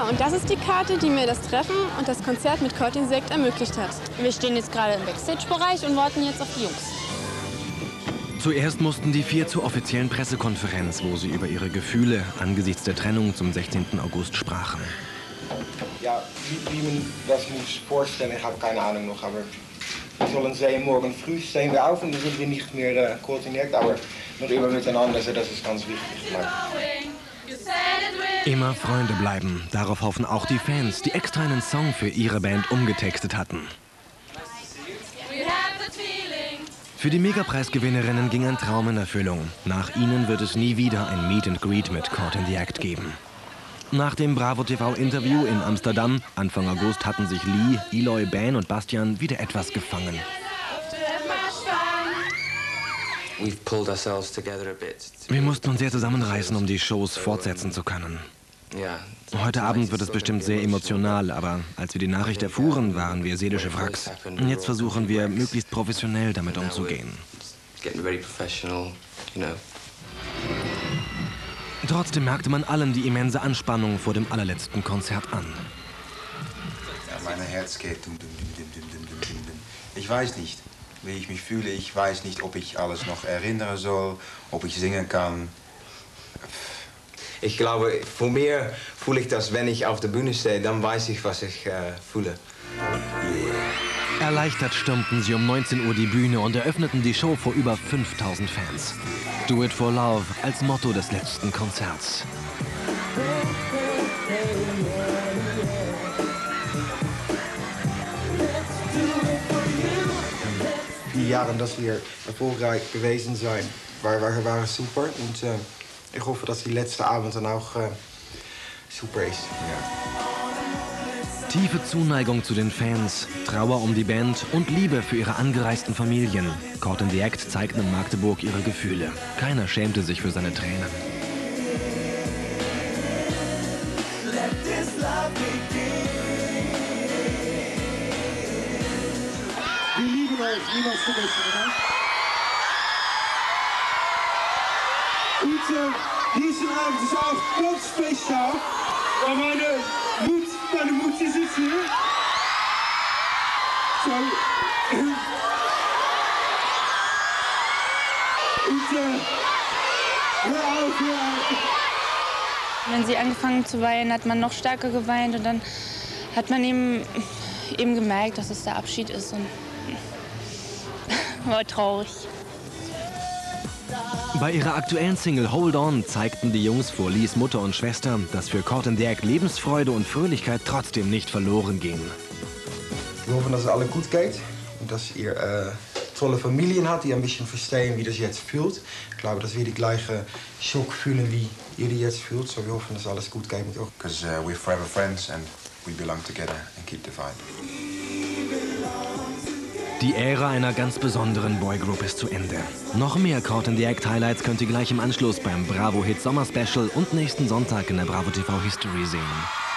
Ja, und das ist die Karte, die mir das Treffen und das Konzert mit Caught in the Act ermöglicht hat. Wir stehen jetzt gerade im Backstage-Bereich und warten jetzt auf die Jungs. Zuerst mussten die 4 zur offiziellen Pressekonferenz, wo sie über ihre Gefühle angesichts der Trennung zum 16. August sprachen. Ja, wie man das muss vorstellen, ich habe keine Ahnung noch, aber wir sollen sehen, morgen früh stehen wir auf und dann sind wir nicht mehr Caught in the Act, aber noch immer miteinander, also das ist ganz wichtig. Immer Freunde bleiben, darauf hoffen auch die Fans, die extra einen Song für ihre Band umgetextet hatten. Für die Megapreisgewinnerinnen ging ein Traum in Erfüllung. Nach ihnen wird es nie wieder ein Meet and Greet mit Caught in the Act geben. Nach dem Bravo TV-Interview in Amsterdam, Anfang August, hatten sich Lee, Eloy, Ben und Bastian wieder etwas gefangen. Wir mussten uns sehr zusammenreißen, um die Shows fortsetzen zu können. Heute Abend wird es bestimmt sehr emotional, aber als wir die Nachricht erfuhren, waren wir seelische Wracks. Jetzt versuchen wir, möglichst professionell damit umzugehen. Trotzdem merkte man allen die immense Anspannung vor dem allerletzten Konzert an. Ja, mein Herz geht dum, dum, dum, dum, dum, dum, dum. Ich weiß nicht, wie ich mich fühle. Ich weiß nicht, ob ich alles noch erinnern soll, ob ich singen kann. Ich glaube, von mir fühle ich das, wenn ich auf der Bühne stehe, dann weiß ich, was ich fühle. Erleichtert stürmten sie um 19 Uhr die Bühne und eröffneten die Show vor über 5000 Fans. Do it for love als Motto des letzten Konzerts. Die Jahre, dass wir erfolgreich gewesen sind, waren super und ich hoffe, dass die letzte Abend dann auch super ist. Ja. Tiefe Zuneigung zu den Fans, Trauer um die Band und Liebe für ihre angereisten Familien. Caught in the Act zeigten in Magdeburg ihre Gefühle. Keiner schämte sich für seine Tränen. Wir lieben euch, niemals vergessen, oder? Und diese Abend ist auch ganz special, weil meine Mutter sitzt hier. So. Und hör auf. Wenn sie angefangen zu weinen, hat man noch stärker geweint und dann hat man eben gemerkt, dass es der Abschied ist und war traurig. Bei ihrer aktuellen Single Hold On zeigten die Jungs vor Lees Mutter und Schwester, dass für Caught in the Act Lebensfreude und Fröhlichkeit trotzdem nicht verloren gehen. Wir hoffen, dass es alle gut geht und dass ihr tolle Familien habt, die ein bisschen verstehen, wie das jetzt fühlt. Ich glaube, dass wir die gleiche Schock fühlen, wie ihr die jetzt fühlt. So wir hoffen, dass alles gut geht mit euch. Because we're forever friends and we belong together and keep the vibe. Die Ära einer ganz besonderen Boygroup ist zu Ende. Noch mehr Caught in the Act Highlights könnt ihr gleich im Anschluss beim Bravo Hit Sommer Special und nächsten Sonntag in der Bravo TV History sehen.